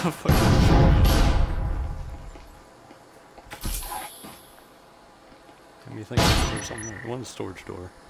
Got me thinking there's something there. One storage door.